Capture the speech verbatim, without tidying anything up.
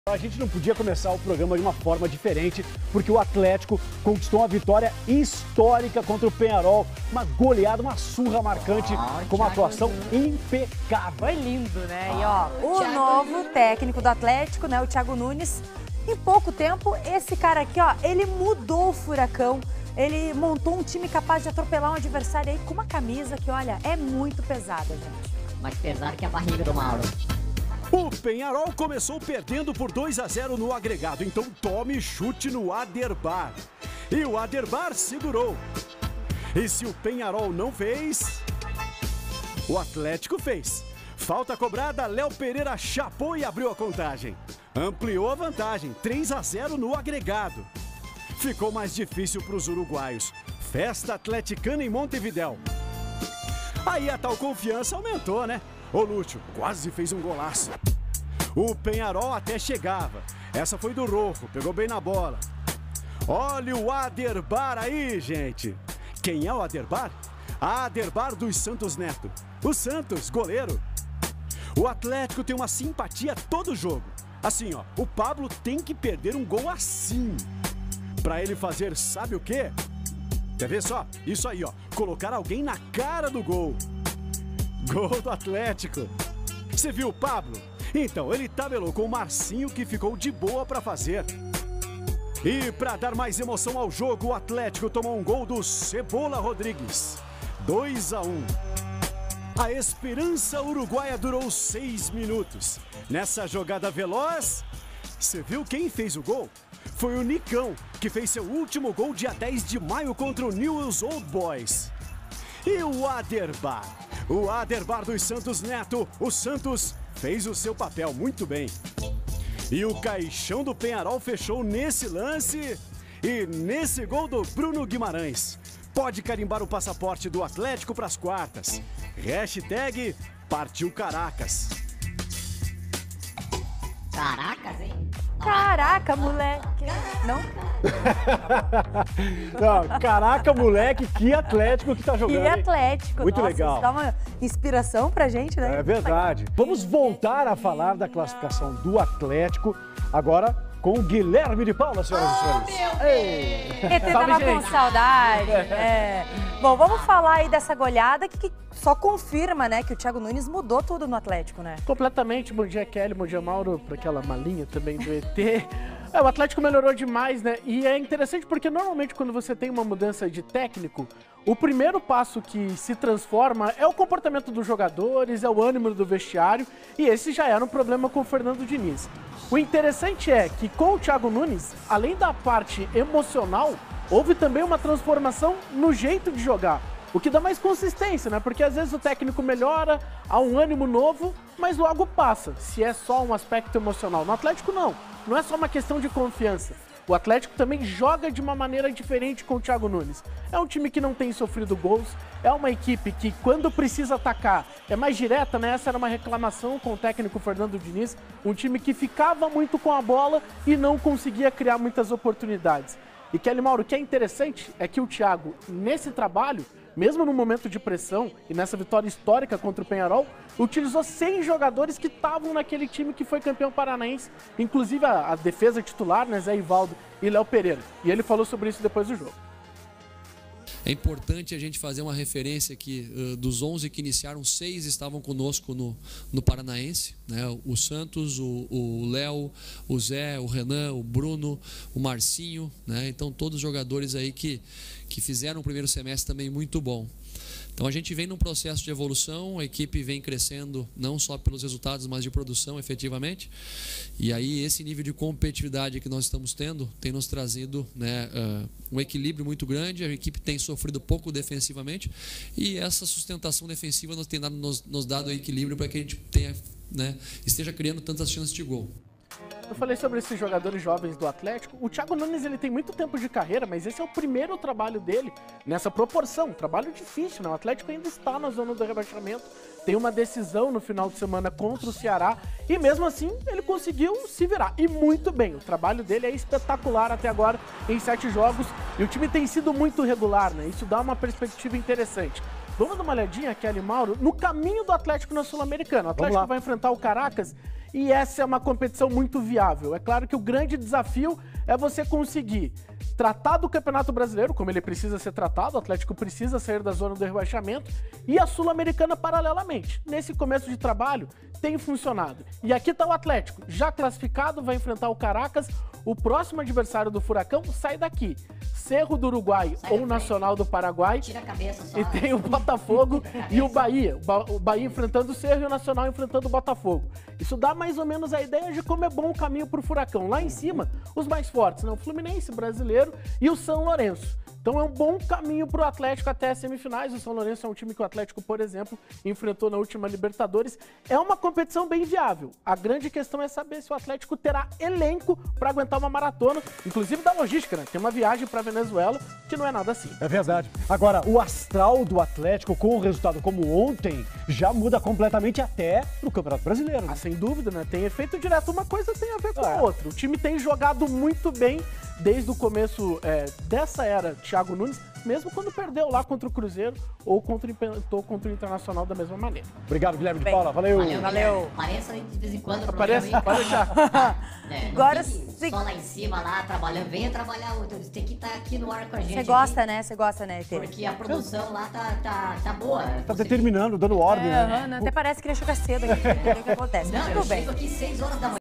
A gente não podia começar o programa de uma forma diferente, porque o Atlético conquistou uma vitória histórica contra o Peñarol. Uma goleada, uma surra marcante, oh, com uma atuação impecável. Foi lindo, né? E ó, o Thiago novo técnico do Atlético, né, o Thiago Nunes, em pouco tempo, esse cara aqui, ó, ele mudou o Furacão. Ele montou um time capaz de atropelar um adversário aí com uma camisa que, olha, é muito pesada, gente. Mais pesada que a barriga do Mauro. O Peñarol começou perdendo por dois a zero no agregado, então tome chute no Aderbar. E o Aderbar segurou. E se o Peñarol não fez, o Atlético fez. Falta cobrada, Léo Pereira chapou e abriu a contagem. Ampliou a vantagem, três a zero no agregado. Ficou mais difícil para os uruguaios. Festa atleticana em Montevidéu. Aí a tal confiança aumentou, né? O Lúcio quase fez um golaço. O Peñarol até chegava. Essa foi do Rojo, pegou bem na bola. Olha o Aderbar aí, gente. Quem é o Aderbar? Aderbar dos Santos Neto. O Santos, goleiro. O Atlético tem uma simpatia todo jogo. Assim, ó, o Pablo tem que perder um gol assim. Pra ele fazer sabe o quê? Quer ver só? Isso aí, ó. Colocar alguém na cara do gol. Gol do Atlético. Você viu o Pablo? Então, ele tabelou com o Marcinho, que ficou de boa para fazer. E para dar mais emoção ao jogo, o Atlético tomou um gol do Cebola Rodrigues. dois a um. A esperança uruguaia durou seis minutos. Nessa jogada veloz, você viu quem fez o gol? Foi o Nicão, que fez seu último gol dia dez de maio contra o Newell's Old Boys. E o Aderbar? O Aderbar dos Santos Neto, o Santos fez o seu papel muito bem. E o caixão do Peñarol fechou nesse lance e nesse gol do Bruno Guimarães. Pode carimbar o passaporte do Atlético para as quartas. Hashtag partiu Caracas. Caracas, hein? Caraca, moleque. Não? Não, caraca, moleque, que Atlético que tá jogando. Que Atlético. Muito Nossa, legal. Isso dá uma inspiração pra gente, né? É verdade. Vamos voltar a falar da classificação do Atlético agora com o Guilherme de Paula, senhoras e senhores. Ei. E T tava com saudade. É. Bom, vamos falar aí dessa goleada que, que só confirma, né, que o Thiago Nunes mudou tudo no Atlético, né? Completamente. Bom dia, Kelly. Bom dia, Mauro, para aquela malinha também do E T. É, o Atlético melhorou demais, né? E é interessante porque normalmente quando você tem uma mudança de técnico, o primeiro passo que se transforma é o comportamento dos jogadores, é o ânimo do vestiário, e esse já era um problema com o Fernando Diniz. O interessante é que com o Thiago Nunes, além da parte emocional, houve também uma transformação no jeito de jogar. O que dá mais consistência, né? Porque às vezes o técnico melhora, há um ânimo novo, mas logo passa, se é só um aspecto emocional. No Atlético não, não é só uma questão de confiança. O Atlético também joga de uma maneira diferente com o Thiago Nunes. É um time que não tem sofrido gols, é uma equipe que quando precisa atacar é mais direta, né? Essa era uma reclamação com o técnico Fernando Diniz, um time que ficava muito com a bola e não conseguia criar muitas oportunidades. E Kelly, Mauro, o que é interessante é que o Thiago, nesse trabalho, mesmo no momento de pressão e nessa vitória histórica contra o Peñarol, utilizou cem jogadores que estavam naquele time que foi campeão paranaense, inclusive a, a defesa titular, né, Zé Ivaldo e Léo Pereira. E ele falou sobre isso depois do jogo. É importante a gente fazer uma referência que uh, dos onze que iniciaram, seis estavam conosco no, no Paranaense, né? O Santos, o Léo, o Zé, o Renan, o Bruno, o Marcinho, né? Então todos jogadores aí que, que fizeram o primeiro semestre também muito bom. Então a gente vem num processo de evolução, a equipe vem crescendo não só pelos resultados, mas de produção efetivamente. E aí esse nível de competitividade que nós estamos tendo tem nos trazido, né, uh, um equilíbrio muito grande. A equipe tem sofrido pouco defensivamente e essa sustentação defensiva nos tem dado, nos, nos dado equilíbrio para que a gente tenha, né, esteja criando tantas chances de gol. Eu falei sobre esses jogadores jovens do Atlético. O Thiago Nunes, ele tem muito tempo de carreira, mas esse é o primeiro trabalho dele nessa proporção. Um trabalho difícil, né? O Atlético ainda está na zona do rebaixamento. Tem uma decisão no final de semana contra o Ceará e mesmo assim ele conseguiu se virar. E muito bem, o trabalho dele é espetacular até agora em sete jogos e o time tem sido muito regular, né? Isso dá uma perspectiva interessante. Vamos dar uma olhadinha, Kelly Mauro, no caminho do Atlético na Sul-Americana. O Atlético vai enfrentar o Caracas e essa é uma competição muito viável. É claro que o grande desafio é você conseguir tratar do Campeonato Brasileiro, como ele precisa ser tratado, o Atlético precisa sair da zona do rebaixamento, e a Sul-Americana paralelamente. Nesse começo de trabalho, tem funcionado. E aqui está o Atlético, já classificado, vai enfrentar o Caracas. O próximo adversário do Furacão sai daqui. Cerro do Uruguai sai ou Nacional do Paraguai. Tira a cabeça só. E tem o Botafogo e o Bahia. O Bahia enfrentando o Cerro e o Nacional enfrentando o Botafogo. Isso dá mais ou menos a ideia de como é bom o caminho para o Furacão. Lá em cima, os mais fortes, né? O Fluminense, Brasileiro e o São Lourenço. Então é um bom caminho para o Atlético até as semifinais. O São Lourenço é um time que o Atlético, por exemplo, enfrentou na última Libertadores. É uma competição bem viável. A grande questão é saber se o Atlético terá elenco para aguentar uma maratona, inclusive da logística, né? Tem uma viagem para Venezuela que não é nada assim. É verdade. Agora, o astral do Atlético com um resultado como ontem já muda completamente até pro Campeonato Brasileiro. Ah, sem dúvida, né? Tem efeito direto. Uma coisa tem a ver com a outra. O time tem jogado muito bem desde o começo é, dessa era Thiago Nunes, mesmo quando perdeu lá contra o Cruzeiro ou contra, contra o Internacional da mesma maneira. Obrigado, Guilherme de Paula. Valeu. Valeu. Valeu. Apareça aí de vez em quando. Apareça, pode deixar. É, Agora sim. Só lá em cima, lá, trabalhando. Venha trabalhar. Você tem que estar aqui no ar com a gente. Você gosta, aqui, né? Você gosta, né, Tê? Porque a produção lá tá, tá, tá boa. Tá determinando, dando ordem. É, né? até parece que ele chega cedo aqui, entendeu o que acontece. Não, Mas eu tudo bem. chego aqui seis horas da manhã.